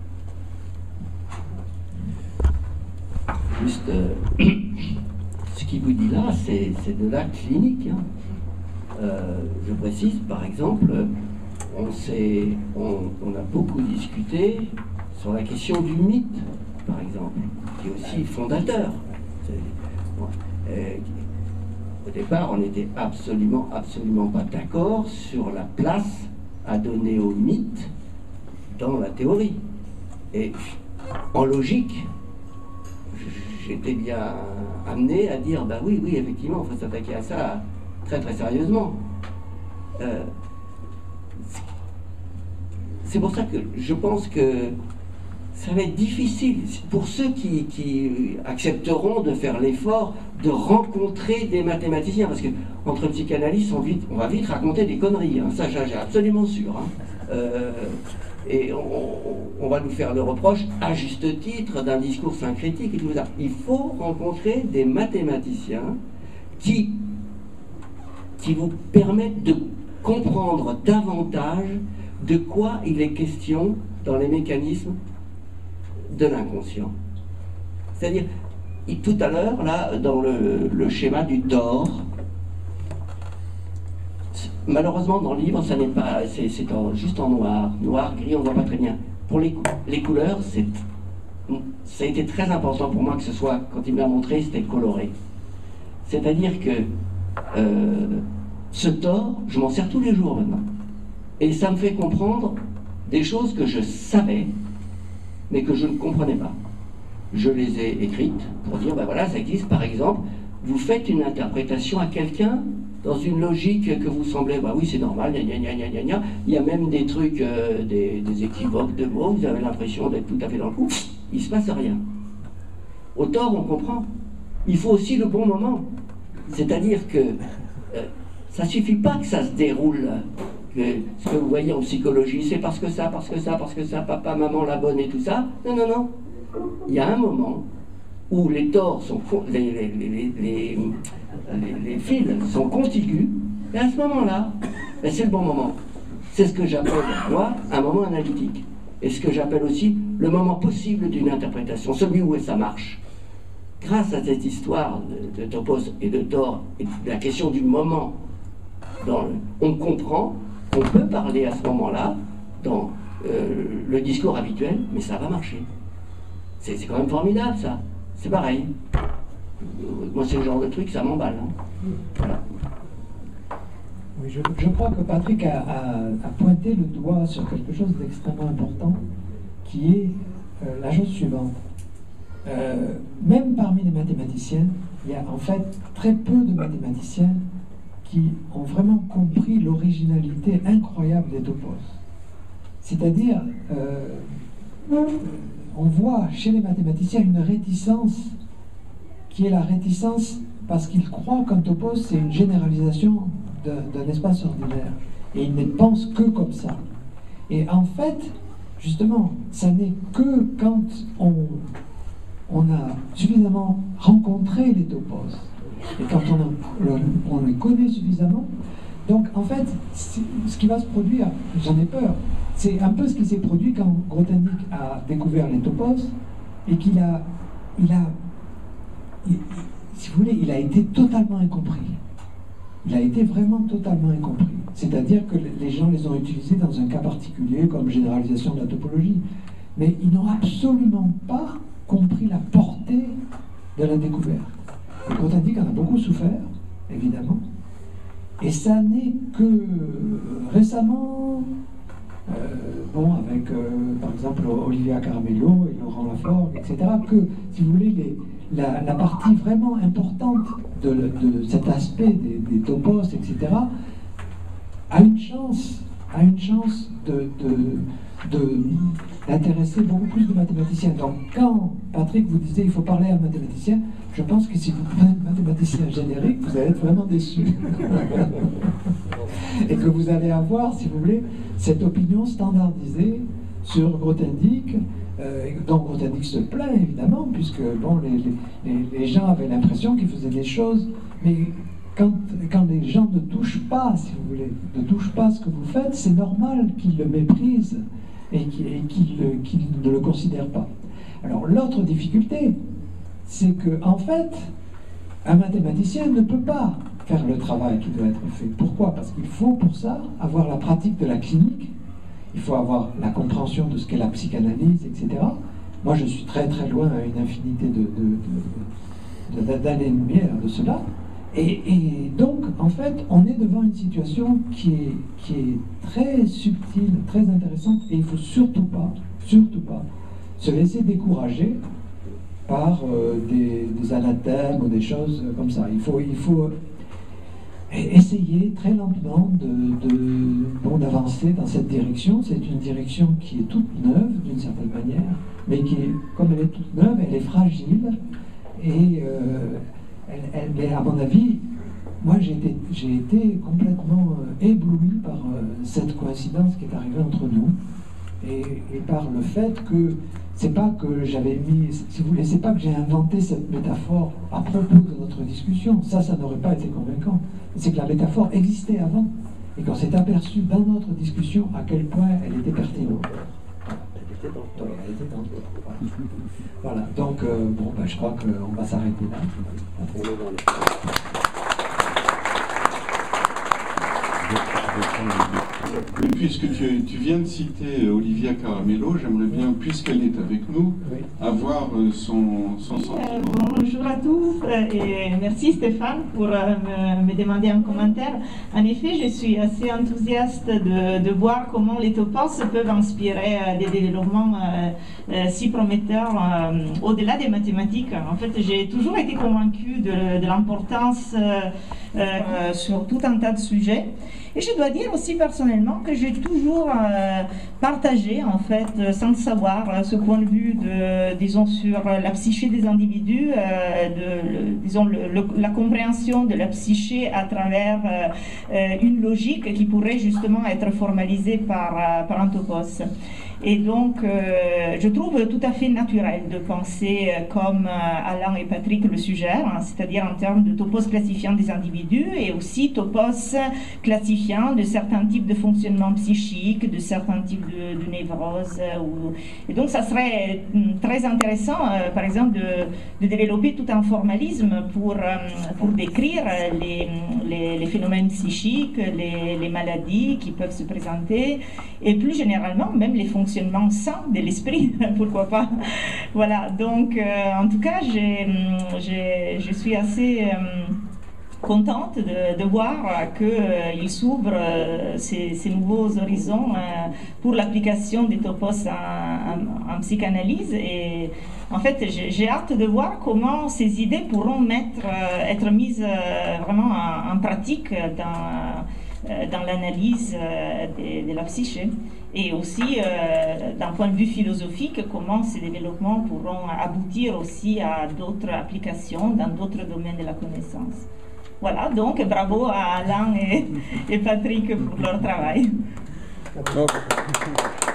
Juste, euh, ce qu'il vous dit là, c'est de l'acte clinique. Hein. Euh, je précise, par exemple, on, sait, on, on a beaucoup discuté sur la question du mythe, par exemple, qui est aussi fondateur. Bon, euh, au départ, on n'était absolument, absolument pas d'accord sur la place à donner au mythe dans la théorie. Et en logique, j'étais bien amené à dire, ben oui, oui, effectivement, il faut s'attaquer à ça très très sérieusement. Euh, c'est pour ça que je pense que ça va être difficile pour ceux qui, qui accepteront de faire l'effort de rencontrer des mathématiciens, parce que entre psychanalystes, on, vite, on va vite raconter des conneries, hein, ça j'ai absolument sûr. Hein. Euh, et on, on va nous faire le reproche, à juste titre, d'un discours syncrétique et tout ça. Il faut rencontrer des mathématiciens qui, qui vous permettent de comprendre davantage de quoi il est question dans les mécanismes de l'inconscient. C'est-à-dire, tout à l'heure, là, dans le, le schéma du tort, malheureusement, dans le livre, ça n'est pas, c'est juste en noir, noir, gris, on ne voit pas très bien. Pour les, les couleurs, c'est, ça a été très important pour moi que ce soit, quand il me l'a montré, c'était coloré. C'est-à-dire que euh, ce tort, je m'en sers tous les jours maintenant. Et ça me fait comprendre des choses que je savais, mais que je ne comprenais pas. Je les ai écrites pour dire, ben voilà, ça existe. Par exemple, vous faites une interprétation à quelqu'un dans une logique que vous semblez, bah oui, c'est normal, gna, gna, gna, gna, gna. Il y a même des trucs, euh, des, des équivoques de mots, vous avez l'impression d'être tout à fait dans le coup, il ne se passe rien. Au tort, on comprend. Il faut aussi le bon moment. C'est-à-dire que euh, ça ne suffit pas que ça se déroule, que ce que vous voyez en psychologie, c'est parce que ça, parce que ça, parce que ça, papa, maman, la bonne et tout ça. Non, non, non. Il y a un moment où les torts sont, les, les, les, les, les, les, les fils sont contigus, et à ce moment-là, ben c'est le bon moment. C'est ce que j'appelle, moi, un moment analytique. Et ce que j'appelle aussi le moment possible d'une interprétation, celui où ça marche. Grâce à cette histoire de, de topos et de tort, et de la question du moment, dans le, on comprend qu'on peut parler à ce moment-là dans euh, le discours habituel, mais ça va marcher. C'est quand même formidable, ça. C'est pareil. Moi, c'est le genre de truc, ça m'emballe. Hein. Voilà. Oui, je, je crois que Patrick a, a, a pointé le doigt sur quelque chose d'extrêmement important, qui est euh, la chose suivante. Euh, même parmi les mathématiciens, il y a en fait très peu de mathématiciens qui ont vraiment compris l'originalité incroyable des topos. C'est-à-dire, euh, on voit chez les mathématiciens une réticence qui est la réticence parce qu'ils croient qu'un topos c'est une généralisation d'un espace ordinaire et ils ne pensent que comme ça. Et en fait, justement, ça n'est que quand on, on a suffisamment rencontré les topos et quand on, a, on les connaît suffisamment, donc en fait, ce qui va se produire, j'en ai peur, c'est un peu ce qui s'est produit quand Grothendieck a découvert les topos et qu'il a, il a, il, si vous voulez, il a été totalement incompris. Il a été vraiment totalement incompris. C'est-à-dire que les gens les ont utilisés dans un cas particulier comme généralisation de la topologie. Mais ils n'ont absolument pas compris la portée de la découverte. Le Grothendieck en a beaucoup souffert, évidemment. Et ça n'est que récemment, euh, bon, avec euh, par exemple Olivia Caramello et Laurent Laforgue, et cetera, que, si vous voulez, les, la, la partie vraiment importante de, de cet aspect des, des topos, et cetera, a une chance, a une chance de, de, de, d'intéresser beaucoup plus de mathématiciens. Donc quand Patrick vous disait il faut parler à un mathématicien, je pense que si vous prenez un mathématicien générique, vous allez être vraiment déçu. Et que vous allez avoir, si vous voulez, cette opinion standardisée sur Grothendieck, euh, dont Grothendieck se plaint évidemment, puisque bon, les, les, les gens avaient l'impression qu'il faisait des choses, mais quand, quand les gens ne touchent pas, si vous voulez, ne touchent pas ce que vous faites, c'est normal qu'ils le méprisent et qu'ils qu'ils, qu'ils ne le considèrent pas. Alors l'autre difficulté, c'est que en fait, un mathématicien ne peut pas faire le travail qui doit être fait. Pourquoi? Parce qu'il faut pour ça avoir la pratique de la clinique, il faut avoir la compréhension de ce qu'est la psychanalyse, et cetera. Moi, je suis très très loin à une infinité de, de, de, de, d'années-lumière de cela. Et, et donc, en fait, on est devant une situation qui est, qui est très subtile, très intéressante, et il ne faut surtout pas, surtout pas, se laisser décourager par euh, des, des anathèmes ou des choses comme ça. Il faut, il faut essayer très lentement de, de, bon, d'avancer dans cette direction. C'est une direction qui est toute neuve, d'une certaine manière, mais qui est, comme elle est toute neuve, elle est fragile, et euh, elle, elle, mais à mon avis, moi j'ai été, j'ai été complètement euh, ébloui par euh, cette coïncidence qui est arrivée entre nous, et, et par le fait que c'est pas que j'avais mis, si vous voulez, c'est pas que j'ai inventé cette métaphore à propos de notre discussion, ça, ça n'aurait pas été convaincant. C'est que la métaphore existait avant, et qu'on s'est aperçu dans notre discussion à quel point elle était pertinente. Elle était dans le elle était dans le Voilà, donc, euh, bon, ben, je crois qu'on va s'arrêter là. On est dans les... Puisque tu, tu viens de citer Olivia Caramello, j'aimerais bien, puisqu'elle est avec nous, oui, avoir son, son sentiment. Euh, bonjour à tous et merci Stéphane pour euh, me, me demander un commentaire. En effet, je suis assez enthousiaste de, de voir comment les topos peuvent inspirer euh, des développements euh, euh, si prometteurs euh, au-delà des mathématiques. En fait, j'ai toujours été convaincue de, de l'importance euh, euh, sur tout un tas de sujets. Et je dois dire aussi personnellement que j'ai toujours euh, partagé, en fait, euh, sans le savoir, euh, ce point de vue, de, disons, sur la psyché des individus, euh, de, le, disons, le, le, la compréhension de la psyché à travers euh, une logique qui pourrait justement être formalisée par, euh, par un topos. Et donc, euh, je trouve tout à fait naturel de penser euh, comme euh, Alain et Patrick le suggèrent, hein, c'est-à-dire en termes de topos classifiant des individus et aussi topos classifiant de certains types de fonctionnement psychique, de certains types de, de névroses. Euh, ou... Et donc, ça serait très intéressant, euh, par exemple, de, de développer tout un formalisme pour, euh, pour décrire les, les, les phénomènes psychiques, les, les maladies qui peuvent se présenter, et plus généralement, même les fonctionnements sain de l'esprit, pourquoi pas. Voilà, donc euh, en tout cas, j'ai, j'ai, je suis assez euh, contente de, de voir qu'il euh, s'ouvre euh, ces, ces nouveaux horizons euh, pour l'application des topos en, en, en psychanalyse. Et en fait, j'ai, j'ai hâte de voir comment ces idées pourront mettre, euh, être mises euh, vraiment en, en pratique dans dans l'analyse de, de la psyché, et aussi euh, d'un point de vue philosophique, comment ces développements pourront aboutir aussi à d'autres applications dans d'autres domaines de la connaissance. Voilà, donc bravo à Alain et, et Patrick pour leur travail. Bravo.